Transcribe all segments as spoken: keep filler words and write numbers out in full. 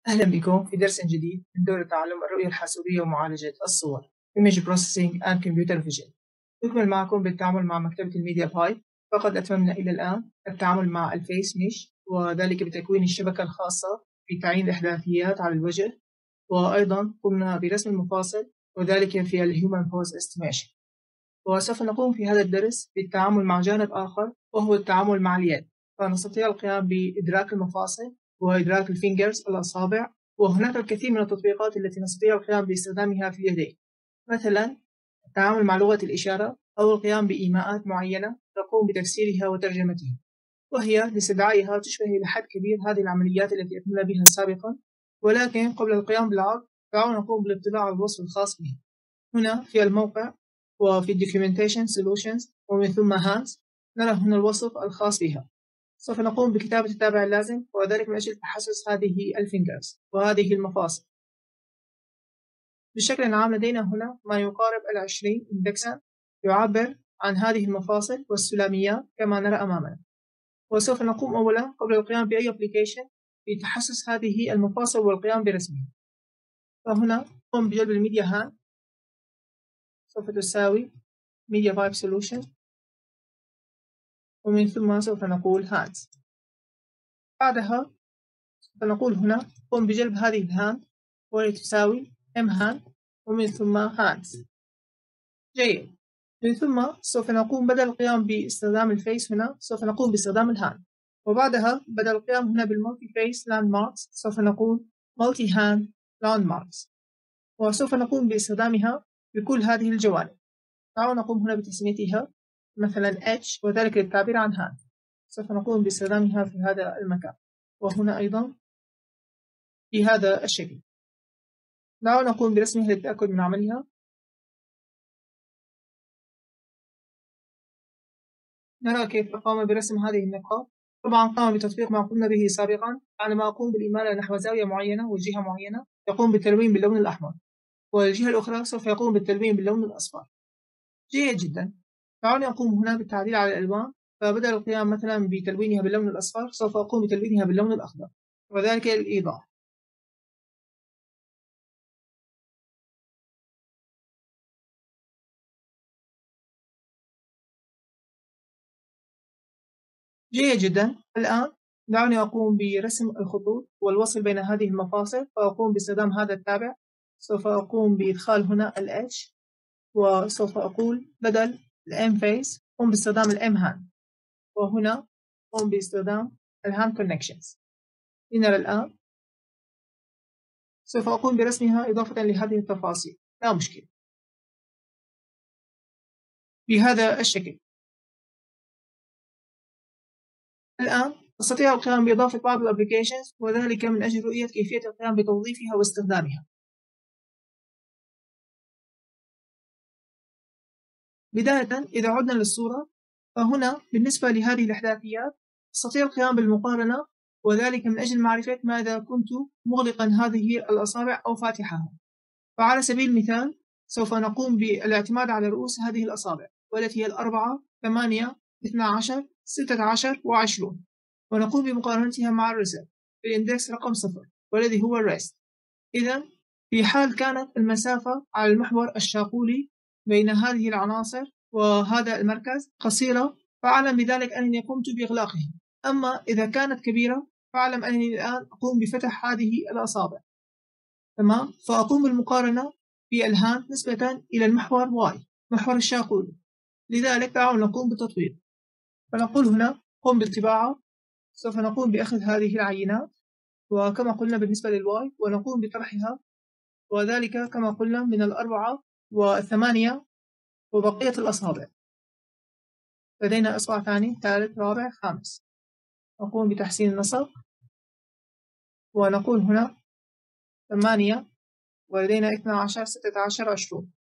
أهلا بكم في درس جديد من دورة تعلم الرؤية الحاسوبية ومعالجة الصور Image Processing and Computer Vision. نكمل معكم بالتعامل مع مكتبة الميديا بايب. فقد أتممنا إلى الآن التعامل مع الفيس ميش، وذلك بتكوين الشبكة الخاصة في تعيين الإحداثيات على الوجه، وأيضا قمنا برسم المفاصل وذلك في الهيومن بوز استيميشن. وسوف نقوم في هذا الدرس بالتعامل مع جانب آخر وهو التعامل مع اليد، فنستطيع القيام بإدراك المفاصل وإدراك الفينجرز الأصابع، وهناك الكثير من التطبيقات التي نستطيع القيام باستخدامها في اليدين، مثلا التعامل مع لغة الإشارة أو القيام بإيماءات معينة نقوم بتفسيرها وترجمتها، وهي لاستدعائها تشبه إلى حد كبير هذه العمليات التي أتممنا بها سابقا. ولكن قبل القيام بالعرض دعونا نقوم بالاطلاع على الوصف الخاص به هنا في الموقع وفي Documentation Solutions، ومن ثم Hands نرى هنا الوصف الخاص بها. سوف نقوم بكتابة التابع اللازم، وذلك من أجل تحسس هذه الفينجرز وهذه المفاصل. بشكل عام لدينا هنا ما يقارب العشرين إندكسا يعبر عن هذه المفاصل والسلاميات كما نرى أمامنا. وسوف نقوم أولا قبل القيام بأي أبليكيشن بتحسس هذه المفاصل والقيام برسمها. فهنا قم بجلب الميديا هاند، سوف تساوي MediaPipe Solution، ومن ثم سوف نقول Hands. بعدها سوف نقول هنا قم بجلب هذه الهاند وهي تساوي M hand، ومن ثم Hands. جيد. من ثم سوف نقوم بدل القيام باستخدام الفيس هنا سوف نقوم باستخدام الهاند، وبعدها بدل القيام هنا بالمالتي فيس لاند ماركس سوف نقول مالتي هاند لاند ماركس، وسوف نقوم باستخدامها بكل هذه الجوانب. تعالوا نقوم هنا بتسميتها مثلا H، وذلك للتعبير عن هاند. سوف نقوم باستخدامها في هذا المكان، وهنا أيضا في هذا الشكل. دعونا نقوم برسمها للتأكد من عملها. نرى كيف قام برسم هذه النقاط. طبعا قام بتطبيق ما قمنا به سابقا، يعني ما أقوم بالإمالة نحو زاوية معينة وجهة معينة يقوم بالتلوين باللون الأحمر، والجهة الأخرى سوف يقوم بالتلوين باللون الأصفر. جيد جدا. دعوني أقوم هنا بالتعديل على الألوان، فبدل القيام مثلا بتلوينها باللون الأصفر سوف أقوم بتلوينها باللون الأخضر، وذلك للإيضاح. جيد جدا. الآن دعوني أقوم برسم الخطوط والوصل بين هذه المفاصل، فأقوم باستخدام هذا التابع. سوف أقوم بإدخال هنا ال H، وسوف أقول بدل ال M face قم باستخدام ال M hand، وهنا قم باستخدام ال hand connections. لنرى الآن سوف أقوم برسمها إضافة لهذه التفاصيل، لا مشكلة، بهذا الشكل. الآن أستطيع القيام بإضافة بعض الأبليكيشنز، وذلك من أجل رؤية كيفية القيام بتوظيفها واستخدامها. بداية إذا عدنا للصورة، فهنا بالنسبة لهذه الإحداثيات أستطيع القيام بالمقارنة، وذلك من أجل معرفة ماذا كنت مغلقا هذه الأصابع أو فاتحها. فعلى سبيل المثال سوف نقوم بالاعتماد على رؤوس هذه الأصابع، والتي هي الأربعة، ثمانية، اثنا عشر، ستة عشر، وعشرون، ونقوم بمقارنتها مع الرسل في الإندكس رقم صفر والذي هو الريست. إذا في حال كانت المسافة على المحور الشاقولي بين هذه العناصر وهذا المركز قصيرة، فأعلم بذلك أنني قمت بإغلاقها. أما إذا كانت كبيرة فأعلم أنني الآن أقوم بفتح هذه الأصابع. تمام. فأقوم بالمقارنة في الهاند نسبة إلى المحور Y، محور الشاقولي. لذلك دعونا نقوم بالتطبيق. فنقول هنا قم بالطباعة. سوف نقوم بأخذ هذه العينات، وكما قلنا بالنسبة للواي ونقوم بطرحها، وذلك كما قلنا من الأربعة والثمانية وبقية الأصابع. لدينا إصبع ثاني، ثالث، رابع، خامس. نقوم بتحسين النسق، ونقول هنا ثمانية، ولدينا اثنا عشر، ستة عشر، عشرون،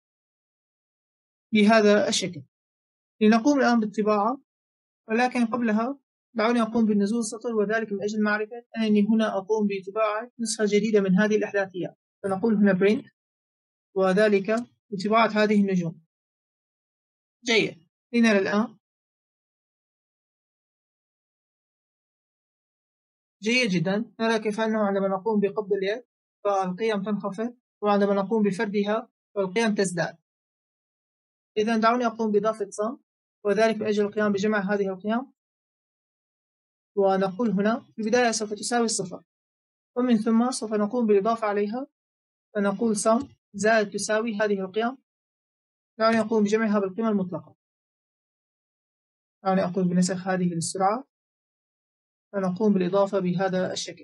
بهذا الشكل. لنقوم الآن بالطباعة، ولكن قبلها دعوني أقوم بالنزول سطر، وذلك من أجل معرفة أنني هنا أقوم بطباعة نسخة جديدة من هذه الإحداثيات. فنقول هنا print، وذلك بطباعة هذه النجوم. جيد. لنرى الآن جيد جدا. نرى كيف أنه عندما نقوم بقبض اليد فالقيم تنخفض، وعندما نقوم بفردها فالقيم تزداد. إذا دعوني أقوم بإضافة sum، وذلك من أجل القيام بجمع هذه القيم، ونقول هنا في البداية سوف تساوي الصفر، ومن ثم سوف نقوم بالإضافة عليها، فنقول sum زائد تساوي هذه القيم. دعوني أقوم بجمعها بالقيمة المطلقة. دعوني أقوم بنسخ هذه للسرعة، فنقوم بالإضافة بهذا الشكل.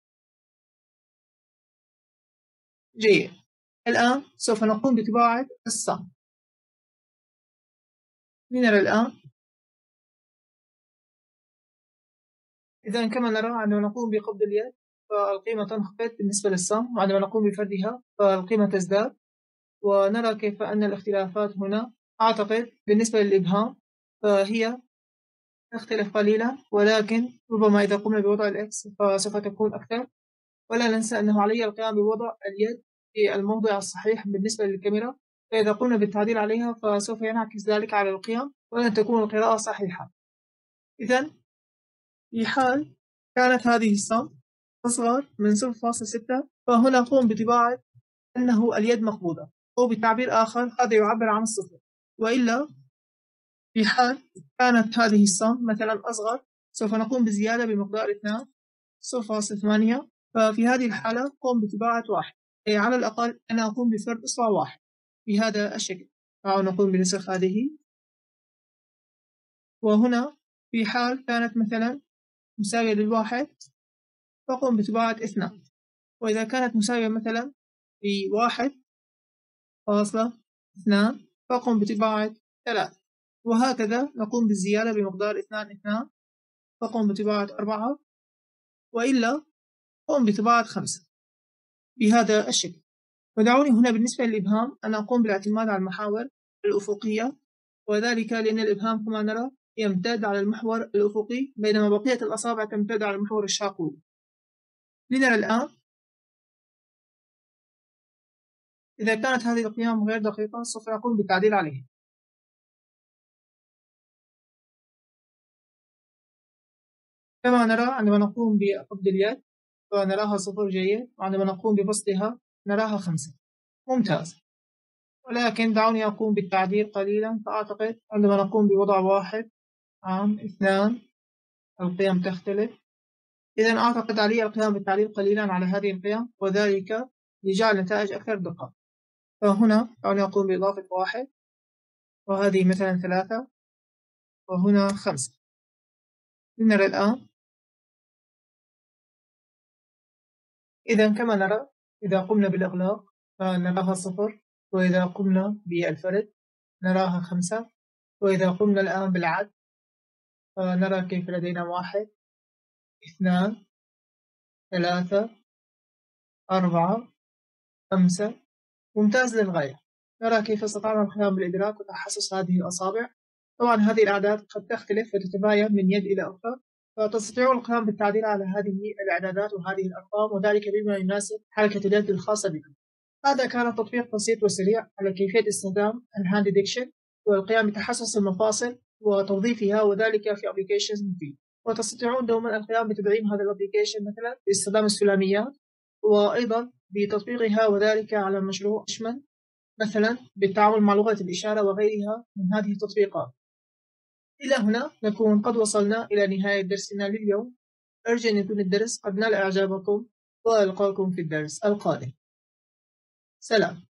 جيد. الآن سوف نقوم بطباعة السم. لنرى الآن. إذا كما نرى عندما نقوم بقبض اليد فالقيمة تنخفض بالنسبة للسم، وعندما نقوم بفردها فالقيمة تزداد. ونرى كيف أن الاختلافات هنا أعتقد بالنسبة للإبهام فهي تختلف قليلا، ولكن ربما إذا قمنا بوضع الإكس فسوف تكون أكثر. ولا ننسى أنه علي القيام بوضع اليد في الموضع الصحيح بالنسبة للكاميرا، فإذا قمنا بالتعديل عليها فسوف ينعكس ذلك على القيم ولن تكون القراءة صحيحة. إذن في حال كانت هذه السم أصغر من صفر فاصلة ستة فهنا قوم بطباعة أنه اليد مقبوضة، أو بتعبير آخر هذا يعبر عن الصفر. وإلا في حال كانت هذه السم مثلا أصغر سوف نقوم بزيادة بمقدار اثنان صفر فاصلة ثمانية، ففي هذه الحالة قوم بطباعة واحد، أي على الأقل أنا أقوم بفرد إصبع واحد بهذا الشكل. أو نقوم بنسخ هذه، وهنا في حال كانت مثلا مساوية للواحد فقوم بطباعة اثنان، وإذا كانت مساوية مثلا لواحد فاصلة اثنان فقوم بطباعة ثلاث، وهكذا نقوم بالزيادة بمقدار اثنان اثنان فقوم بطباعة أربعة، وإلا قوم بطباعة خمسة بهذا الشكل. ودعوني هنا بالنسبة للإبهام أن أقوم بالاعتماد على المحاور الأفقية، وذلك لأن الإبهام كما نرى يمتد على المحور الأفقي، بينما بقية الأصابع تمتد على المحور الشاقوي. لنرى الآن. إذا كانت هذه القيم غير دقيقة سوف أقوم بالتعديل عليها. كما نرى عندما نقوم بقبض اليد فنراها صفر جيد، وعندما نقوم ببسطها نراها خمسة. ممتاز. ولكن دعوني أقوم بالتعديل قليلا، فأعتقد عندما نقوم بوضع واحد عام اثنان القيم تختلف. إذا أعتقد علي القيام بالتعديل قليلا على هذه القيم، وذلك لجعل النتائج أكثر دقة. فهنا دعوني أقوم بإضافة واحد، وهذه مثلا ثلاثة، وهنا خمسة. لنرى الآن. إذا كما نرى إذا قمنا بالإغلاق فنراها صفر، وإذا قمنا بالفرد نراها خمسة، وإذا قمنا الآن بالعد فنرى كيف لدينا واحد اثنان ثلاثة أربعة خمسة. ممتاز للغاية. نرى كيف استطعنا القيام بالإدراك وتحسس هذه الأصابع. طبعا هذه الأعداد قد تختلف وتتباين من يد إلى أخرى، فتستطيعون القيام بالتعديل على هذه الإعدادات وهذه الأرقام، وذلك بما يناسب حركة اليد الخاصة بكم. هذا كان تطبيق بسيط وسريع على كيفية استخدام الهاند ديتكشن والقيام بتحسس المفاصل وتوظيفها، وذلك في أبليكيشنز مفيد. وتستطيعون دوما القيام بتدعيم هذا الأبليكيشن مثلا باستخدام السلاميات، وأيضا بتطبيقها وذلك على مشروع أشمل مثلا بالتعامل مع لغة الإشارة وغيرها من هذه التطبيقات. إلى هنا نكون قد وصلنا إلى نهاية درسنا لليوم. أرجو أن يكون الدرس قد نال إعجابكم، وألقاكم في الدرس القادم. سلام.